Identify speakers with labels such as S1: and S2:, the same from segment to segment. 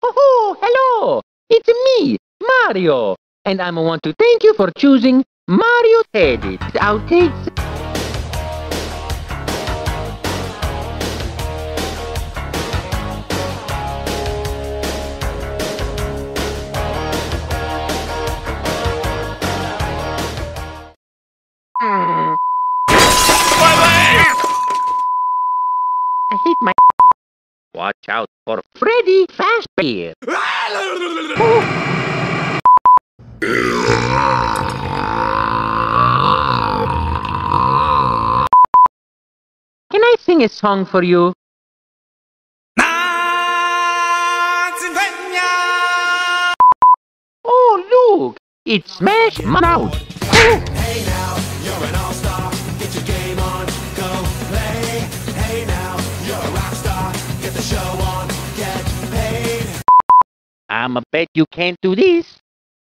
S1: Oh, hello! It's me, Mario, and I want to thank you for choosing Mario Edit Outtakes. I hate my. Watch out for Freddy Fazbear. Can I sing a song for you? Oh, look! It's Smash Mouth.
S2: Hey now, you're an all-star. Get your game on, go play. Hey now, you're a rock star. Get the show on, get paid.
S1: I'ma bet you can't do this.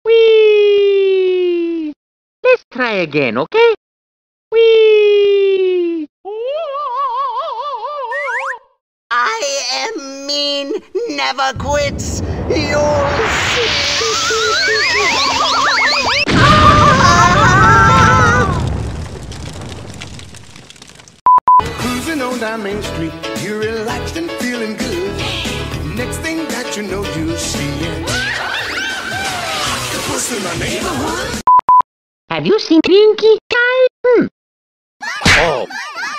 S1: Whee! Let's try again, okay? Whee!
S3: I am mean, never quits. You'll see.
S2: Cruising on down Main Street, you're relaxed and feeling good. Next thing that you know, you're seeing octopus in the neighborhood.
S1: Have you seen Pinky Guy? Oh.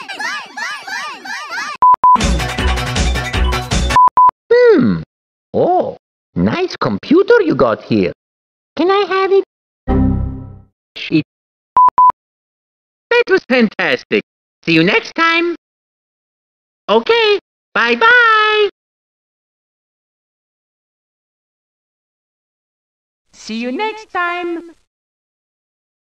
S1: Oh, nice computer you got here. Can I have it? Shit. That was fantastic. See you next time. Okay, bye-bye. See you next time.